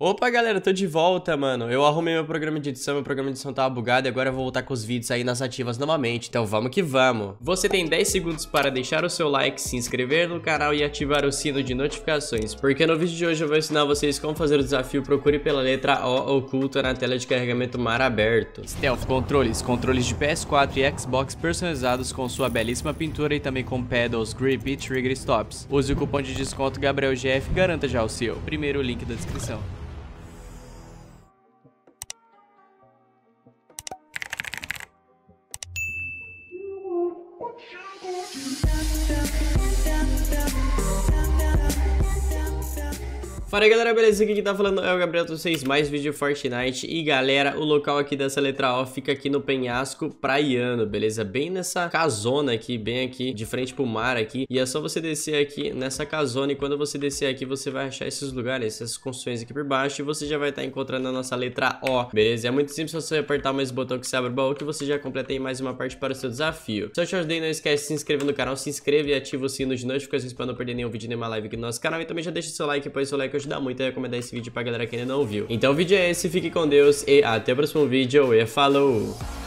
Opa, galera, eu tô de volta, mano. Eu arrumei meu programa de edição tava bugado e agora eu vou voltar com os vídeos aí nas ativas novamente. Então vamos que vamos. Você tem 10 segundos para deixar o seu like, se inscrever no canal e ativar o sino de notificações, porque no vídeo de hoje eu vou ensinar vocês como fazer o desafio Procure pela letra O oculta na tela de carregamento mar aberto. Stealth controles de PS4 e Xbox personalizados com sua belíssima pintura e também com pedals, grip e trigger stops. Use o cupom de desconto GabrielGF e garanta já o seu. Primeiro link da descrição. Fala aí, galera, beleza? Aqui quem tá falando é o Gabriel, vocês mais vídeo Fortnite. E galera, o local aqui dessa letra O fica aqui no penhasco praiano, beleza? Bem nessa casona aqui, bem aqui, de frente pro mar aqui. E é só você descer aqui nessa casona, e quando você descer aqui, você vai achar esses lugares, essas construções aqui por baixo, e você já vai estar encontrando a nossa letra O, beleza? É muito simples, você apertar mais o botão que você abre o baú, que você já completa aí mais uma parte para o seu desafio. Se eu te ajudei, não esquece de se inscrever no canal, se inscreva e ativa o sino de notificações para não perder nenhum vídeo, nenhuma live aqui no nosso canal. E também já deixa o seu like, pois o seu like ajuda muito a recomendar esse vídeo pra galera que ainda não viu. Então o vídeo é esse, fique com Deus e até o próximo vídeo e falou!